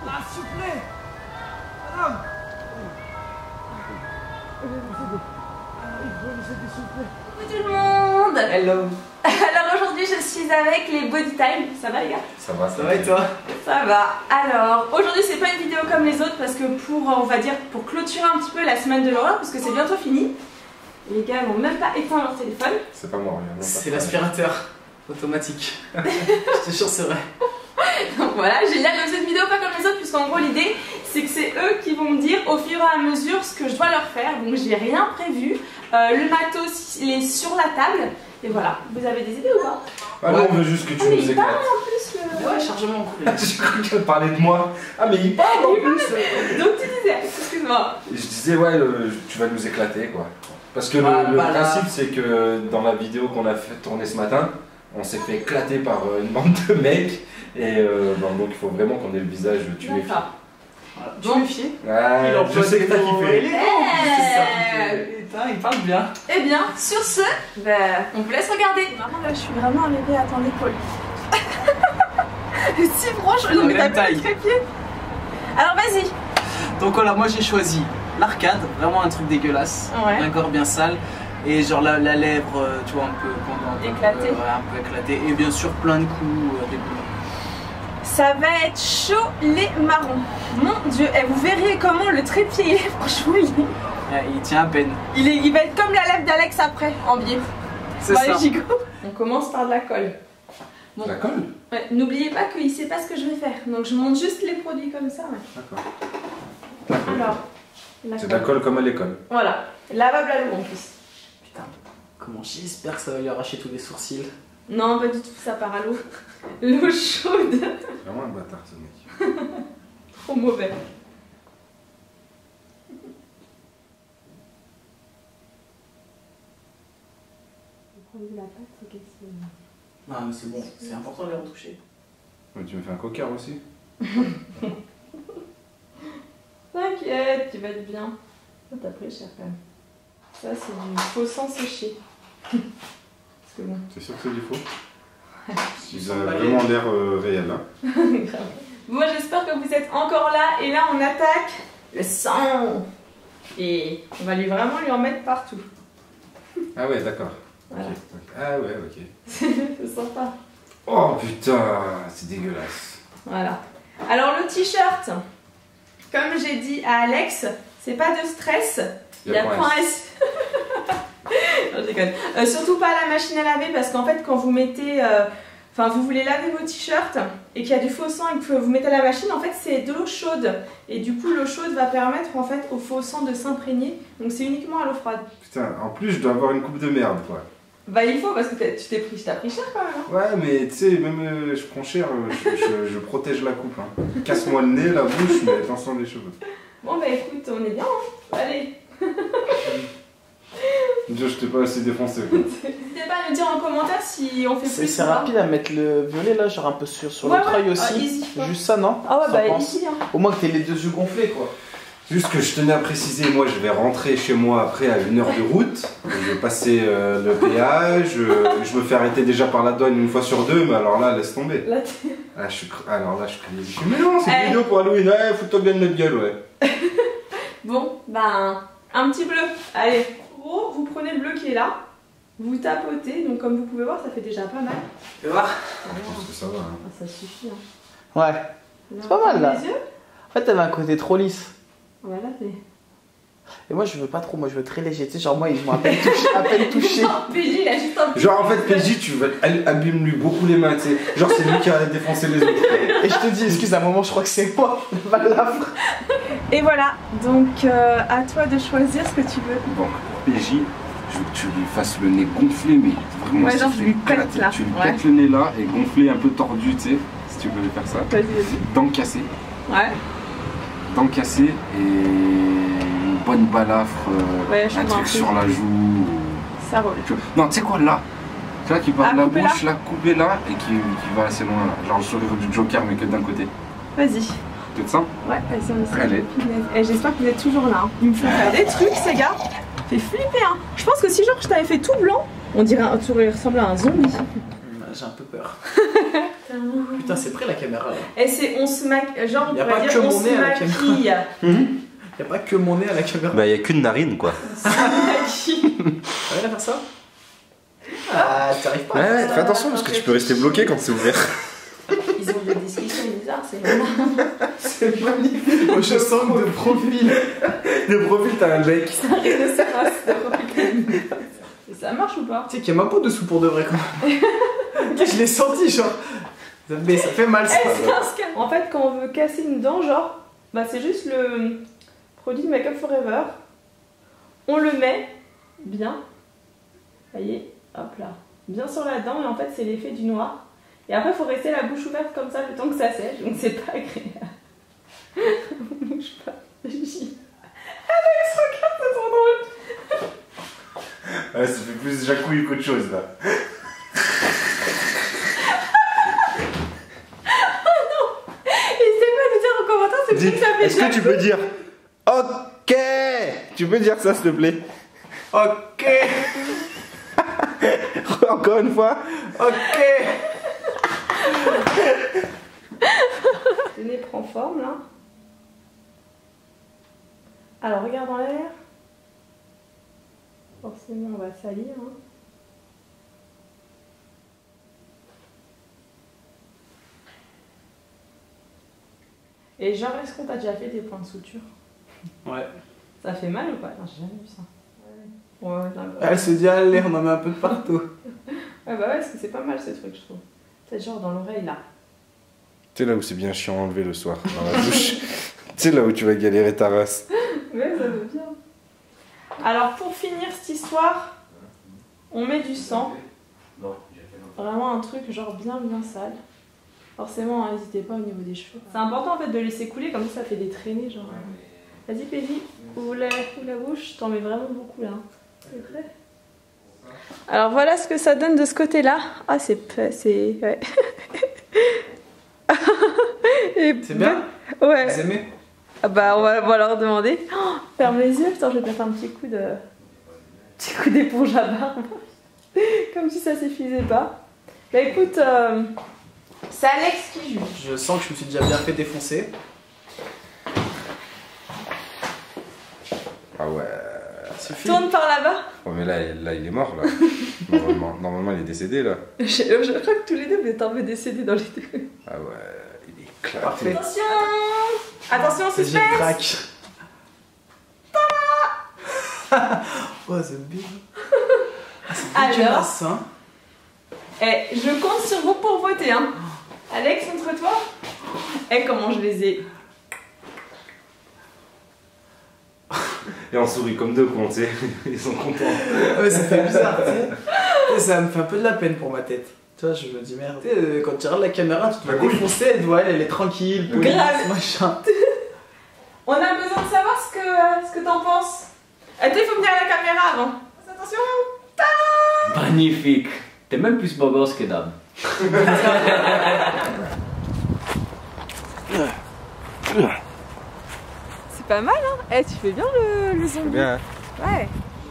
Ah, s'il vous plaît. Madame. Coucou tout le monde. Hello. Alors aujourd'hui je suis avec les Body Time. Ça va les gars? Ça va, Ça va et toi? Ça va. Alors aujourd'hui c'est pas une vidéo comme les autres parce que pour, on va dire, pour clôturer un petit peu la semaine de l'horreur parce que c'est bientôt fini. Les gars n'ont même pas éteint leur téléphone. C'est pas moi, regarde. C'est l'aspirateur automatique. Je te jure c'est vrai. Donc voilà, génial. Donc cette vidéo pas comme les autres puisqu'en gros l'idée c'est que c'est eux qui vont me dire au fur et à mesure ce que je dois leur faire. Donc j'ai rien prévu. Le matos il est sur la table. Et voilà, vous avez des idées ou pas? Ah non, on veut juste que tu nous il parle éclates. en plus le... Ouais, chargement complet. J'ai cru qu'elle parlait de moi. Ah mais il parle en plus. Donc tu disais, excuse-moi. Je disais ouais, tu vas nous éclater quoi. Parce que le principe c'est que dans la vidéo qu'on a fait tourner ce matin, on s'est fait éclater par une bande de mecs. Et donc il faut vraiment qu'on ait le visage tuméfié. Voilà. Tuméfié. Ouais, je sais que t'as kiffé. Putain, il parle bien. Eh bien, sur ce, on vous laisse regarder. Vraiment là, je suis vraiment arrivée à ton épaule. Si franchement, non mais t'as pas le trépied. Alors vas-y. Donc voilà, moi j'ai choisi l'arcade, vraiment un truc dégueulasse, Ouais. un corps bien sale. Et genre la lèvre, tu vois, un peu pendante, Éclatée. Un peu éclatée. Et bien sûr plein de coups, des boulons. Ça va être chaud les marrons. Mon dieu, et vous verriez comment le trépied il est. Franchement, Il tient à peine. il va être comme la lèvre d'Alex après, en biais. C'est Bon, ça. allez, Gigo. On commence par de la colle. Bon. La colle? Ouais, n'oubliez pas qu'il sait pas ce que je vais faire. Donc je monte juste les produits comme ça. Ouais. D'accord. Alors, C'est de la colle comme à l'école. Voilà, lavable à l'eau en plus. Putain, comment j'espère que ça va lui arracher tous les sourcils. Non, pas du tout, ça part à l'eau. L'eau chaude. C'est vraiment un bâtard ce mec. Trop mauvais. La pâte, c'est qu'est-ce que... Non mais c'est bon, c'est important de les retoucher. Mais tu me fais un coquard aussi? T'inquiète, tu vas être bien. Ça t'a pris cher quand même. Ça c'est du faux sang séché. Parce que bon. C'est sûr que c'est du faux? Ils ont vraiment l'air réel hein. Grave. Bon, j'espère que vous êtes encore là et là on attaque le sang. Et on va vraiment lui en mettre partout. Ah ouais d'accord. Voilà. Okay. Ah ouais ok. C'est sympa. Oh putain, c'est dégueulasse. Voilà. Alors le t-shirt, comme j'ai dit à Alex, c'est pas de stress. Il y a point S. Non, je déconne. Surtout pas à la machine à laver parce qu'en fait quand vous mettez, enfin vous voulez laver vos t-shirts et qu'il y a du faux sang et que vous mettez à la machine, en fait c'est de l'eau chaude et du coup l'eau chaude va permettre en fait au faux sang de s'imprégner. Donc c'est uniquement à l'eau froide. Putain, en plus je dois avoir une coupe de merde quoi. Bah il faut parce que tu t'as pris cher quand même. Hein. Ouais mais tu sais, même je prends cher, je protège la coupe. Hein. Casse-moi le nez, la bouche, mais attention les cheveux. Bon bah écoute, on est bien. Hein. Allez. Déjà je t'ai pas assez défoncé quoi. N'hésitez pas à nous dire en commentaire si on fait plus. C'est rapide à mettre le violet là, genre un peu sur Ouais, l'autre œil ouais. aussi. Ah, easy, quoi. Juste ça non? Ah ouais Ça bah pense. ici hein. Au moins que t'aies les deux yeux gonflés quoi. Juste que je tenais à préciser, moi je vais rentrer chez moi après à 1 heure de route. Je vais passer le péage, je me fais arrêter déjà par la douane une fois sur deux, mais alors là laisse tomber. Là, Alors là je crie, mais non c'est une vidéo pour Halloween, ouais, fous-toi bien de notre gueule ouais. bon, ben, un petit bleu. Allez, gros, vous prenez le bleu qui est là, vous tapotez, donc comme vous pouvez voir, ça fait déjà pas mal. Tu vas voir? Je pense que ça va. Hein. Ah, ça suffit. Hein. Ouais. C'est pas mal, là. Les yeux. En fait, t'avais un côté trop lisse. Voilà, c'est... Et moi, je veux pas trop, moi, je veux très léger. Tu sais, genre, moi, ils m'ont à peine touché. Non, PJ, il a juste un petit... Genre en fait PJ tu vas abîme-lui beaucoup les mains, tu sais. Genre c'est lui qui a défoncé les autres. Et je te dis, excuse, à un moment, je crois que c'est moi, le balafre. Et voilà, donc à toi de choisir ce que tu veux. Bon, pour PJ, je veux que tu lui fasses le nez gonflé, mais vraiment Ouais, genre, si je tu lui éclates, pète, là. tu lui Ouais. pètes le nez là et gonflé un peu tordu, tu sais, si tu veux faire ça. Vas-y, vas-y. Dents cassées. Ouais. Dents cassées et une bonne balafre, Ouais, je un vois truc un peu. sur la joue. Ça roule. Non, tu sais quoi, là, tu vois, qui part de la couper bouche, là, coupé là, et qui va assez loin, là. Genre le sourire du Joker, mais que d'un côté. Vas-y. Peut-être ça? Ouais, vas-y, on essaie. Allez. Et j'espère que vous êtes toujours là. Hein. Ils me font faire des trucs, ces gars. Fait flipper, hein. Je pense que si genre je t'avais fait tout blanc, on dirait tu aurais ressemblé à un zombie. J'ai un peu peur. faire un... Putain, c'est près la caméra là. Et c'est on se maquille, genre on Y a pourrait pas dire que on mon se nez à la maquille. Y'a pas que mon nez à la caméra. Bah, y a qu'une narine quoi. T'arrives T'arrives à faire ça? Ah, t'arrives pas à Ouais, faire ouais, ça. fais attention parce que tu peux rester bloqué quand c'est ouvert. Ils ont des discussions bizarres, c'est vraiment... C'est magnifique. Moi, je sens que de profil. De profil, t'as un bec. C'est un rhinocéros de profil. Et ça marche ou pas? Tu sais qu'il y a ma peau dessous pour de vrai quand même. Je l'ai senti, genre. Mais ça fait mal ça. En fait, quand on veut casser une dent, genre, bah c'est juste le produit Make Up Forever. On le met bien. Voyez, hop là. Bien sur la dent, et en fait, c'est l'effet du noir. Et après, il faut rester la bouche ouverte comme ça le temps que ça sèche, donc c'est pas agréable. Bouge pas. Alex, regarde, c'est trop drôle. Ouais, ça fait plus jacouille qu'autre chose là. N'hésitez pas à nous dire en commentaire, c'est pour que ça fait Est-ce que tu peux dire OK? Tu peux dire ça s'il te plaît? Ok. Encore une fois. Ok. Le nez prend forme là. Alors regarde en l'air. Forcément on va salir. Hein. Et genre est-ce qu'on t'a déjà fait des points de suture? Ouais. Ça fait mal ou pas? Non, j'ai jamais vu ça. Ouais, d'accord. Elle se dit, allez, on en met un peu de partout. Ouais, bah ouais, parce que c'est pas mal ce truc, je trouve. C'est genre dans l'oreille là. Tu sais là où c'est bien chiant à enlever le soir, dans la douche. Tu sais là où tu vas galérer ta race. Ouais, ça veut bien. Alors pour finir cette histoire, on met du sang. Vraiment un truc genre bien sale. Forcément, n'hésitez pas au niveau des cheveux. C'est important en fait de laisser couler, comme ça fait des traînées genre. Vas-y Péji, ouvre la bouche, t'en mets vraiment beaucoup là. C'est prêt? Alors voilà ce que ça donne de ce côté-là. Ah c'est... ouais. C'est bien? Ouais. Vous aimez? Ah bah on va leur demander. Oh, ferme les yeux, putain, je vais te faire un petit coup d'éponge à barbe. Comme si ça suffisait pas. Bah écoute, c'est Alex qui juge. Je sens que je me suis déjà bien fait défoncer. Ah ouais. Suffit. Tourne par là-bas. Oh mais là il est mort là. Normalement il est décédé là. Je crois que tous les deux vous êtes un peu décédés dans les deux. Ah ouais, il est éclaté. Parfait. Attention. Attention, J'ai suspense. le trac. Oh, c'est bien. C'est dégueulasse, hein. Eh, je compte sur vous pour voter, hein. Alex, contre toi. Eh, comment je les ai. Et on sourit comme deux cons, tu sais. Ils sont contents. Ouais, ça fait bizarre, tu sais. Ça me fait un peu de la peine pour ma tête. Tu vois, je me dis merde. Tu sais, quand tu regardes la caméra, tu te vois défoncer, elle doit, elle est tranquille, police, Grave. machin. On a besoin de savoir ce que t'en penses. Attends, il faut venir à la caméra avant. Attention. Magnifique. T'es même plus beau gosse que d'hab. C'est pas mal, hein. Eh, tu fais bien le zombie. Bien. Ouais.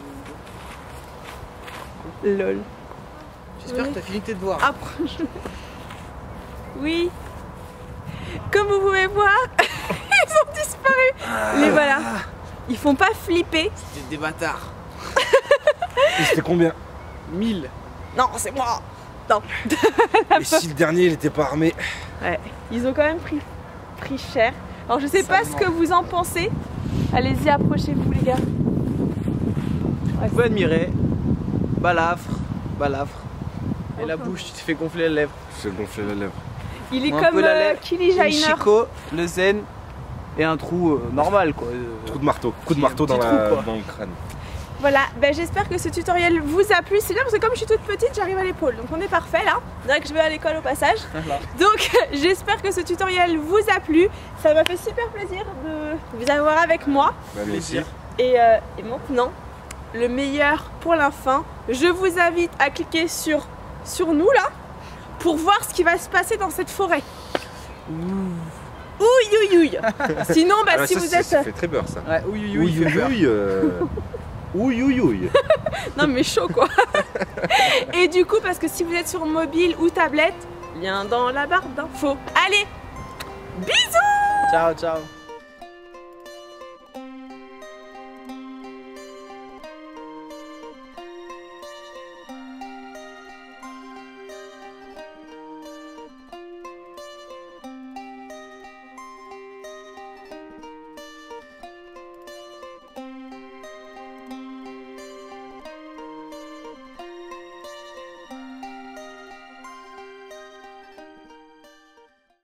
Lol. J'espère que t'as fini tes devoirs. Approche. Oui. Comme vous pouvez voir, ils ont disparu. Mais voilà. Ils font pas flipper. C'était des bâtards. Et c'était combien? 1000. Non, c'est moi. Non. Et si le dernier il était pas armé? Ouais. Ils ont quand même pris cher. Alors je sais pas ce que vous en pensez. Allez-y, approchez-vous les gars. Vous pouvez admirer. Balafre. Et la bouche, tu te fais gonfler la lèvre. Je vais gonfler la lèvre. Il est Un comme peu la lèvre. Kylie Le Jenner. Chico, le zen et un trou normal quoi. Coup de marteau. Coup de marteau dans Petit trou, quoi. le crâne. Voilà, ben, j'espère que ce tutoriel vous a plu. C'est bien parce que comme je suis toute petite, j'arrive à l'épaule. Donc on est parfait là. On dirait que je vais à l'école au passage. Voilà. Donc j'espère que ce tutoriel vous a plu. Ça m'a fait super plaisir de vous avoir avec moi. Bah, mais aussi. Et maintenant, le meilleur pour la fin. Je vous invite à cliquer sur nous là pour voir ce qui va se passer dans cette forêt. Ouille. Sinon, bah, Ah, si ça, vous ça êtes... fait très beurre ça. Ouais, ouille, il fait peur. Ouille. Non mais chaud quoi. Et du coup, parce que si vous êtes sur mobile ou tablette, lien dans la barre d'infos. Allez, bisous! Ciao, ciao.